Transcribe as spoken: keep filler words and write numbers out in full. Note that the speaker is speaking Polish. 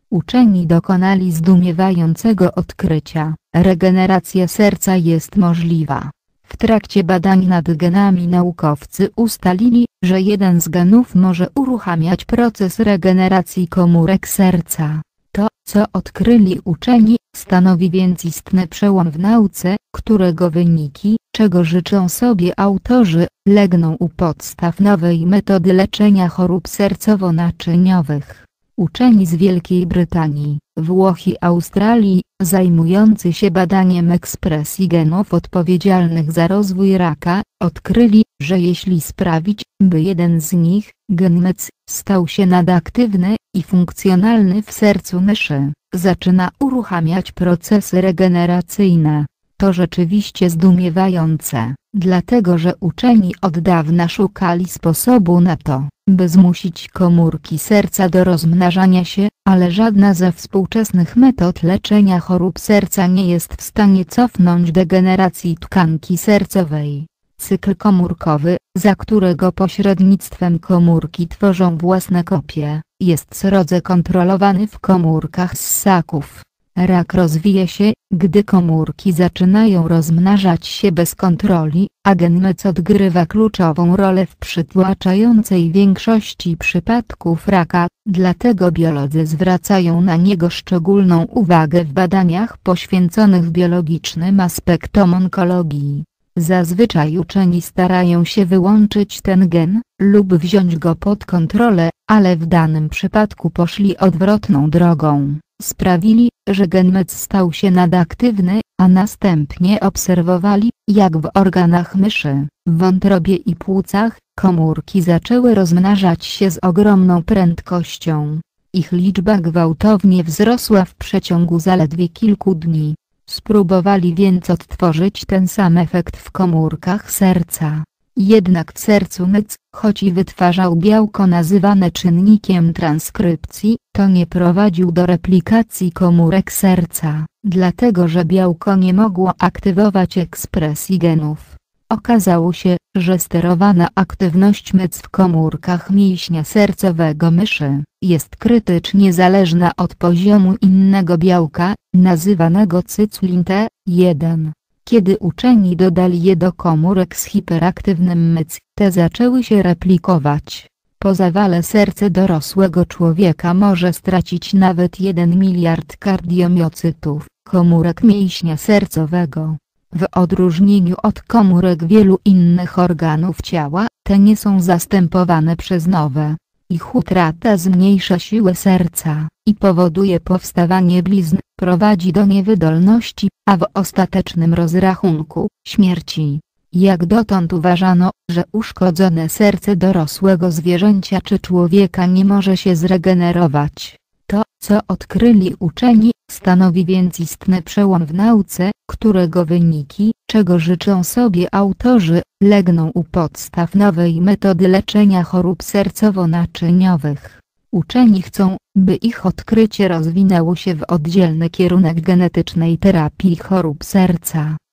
Uczeni dokonali zdumiewającego odkrycia: regeneracja serca jest możliwa. W trakcie badań nad genami naukowcy ustalili, że jeden z genów może uruchamiać proces regeneracji komórek serca. To, co odkryli uczeni, stanowi więc istny przełom w nauce, którego wyniki, czego życzą sobie autorzy, legną u podstaw nowej metody leczenia chorób sercowo-naczyniowych. Uczeni z Wielkiej Brytanii, Włoch i Australii, zajmujący się badaniem ekspresji genów odpowiedzialnych za rozwój raka, odkryli, że jeśli sprawić, by jeden z nich, gen M E C, stał się nadaktywny i funkcjonalny w sercu myszy, zaczyna uruchamiać procesy regeneracyjne. To rzeczywiście zdumiewające, dlatego że uczeni od dawna szukali sposobu na to, by zmusić komórki serca do rozmnażania się, ale żadna ze współczesnych metod leczenia chorób serca nie jest w stanie cofnąć degeneracji tkanki sercowej. Cykl komórkowy, za którego pośrednictwem komórki tworzą własne kopie, jest srodze kontrolowany w komórkach ssaków. Rak rozwija się, gdy komórki zaczynają rozmnażać się bez kontroli, a gen M E C odgrywa kluczową rolę w przytłaczającej większości przypadków raka, dlatego biolodzy zwracają na niego szczególną uwagę w badaniach poświęconych biologicznym aspektom onkologii. Zazwyczaj uczeni starają się wyłączyć ten gen, lub wziąć go pod kontrolę, ale w danym przypadku poszli odwrotną drogą. Sprawili, że gen M E C stał się nadaktywny, a następnie obserwowali, jak w organach myszy, wątrobie i płucach, komórki zaczęły rozmnażać się z ogromną prędkością. Ich liczba gwałtownie wzrosła w przeciągu zaledwie kilku dni. Spróbowali więc odtworzyć ten sam efekt w komórkach serca. Jednak w sercu M E C, choć i wytwarzał białko nazywane czynnikiem transkrypcji, to nie prowadził do replikacji komórek serca, dlatego że białko nie mogło aktywować ekspresji genów. Okazało się, że sterowana aktywność M E C w komórkach mięśnia sercowego myszy jest krytycznie zależna od poziomu innego białka, nazywanego cyclin T jeden. Kiedy uczeni dodali je do komórek z hiperaktywnym M E C, te zaczęły się replikować. Po zawale serce dorosłego człowieka może stracić nawet jeden miliard kardiomiocytów, komórek mięśnia sercowego. W odróżnieniu od komórek wielu innych organów ciała, te nie są zastępowane przez nowe. Ich utrata zmniejsza siłę serca i powoduje powstawanie blizn, prowadzi do niewydolności, a w ostatecznym rozrachunku – śmierci. Jak dotąd uważano, że uszkodzone serce dorosłego zwierzęcia czy człowieka nie może się zregenerować. To, co odkryli uczeni, stanowi więc istny przełom w nauce, którego wyniki, czego życzą sobie autorzy, legną u podstaw nowej metody leczenia chorób sercowo-naczyniowych. Uczeni chcą, by ich odkrycie rozwinęło się w oddzielny kierunek genetycznej terapii chorób serca.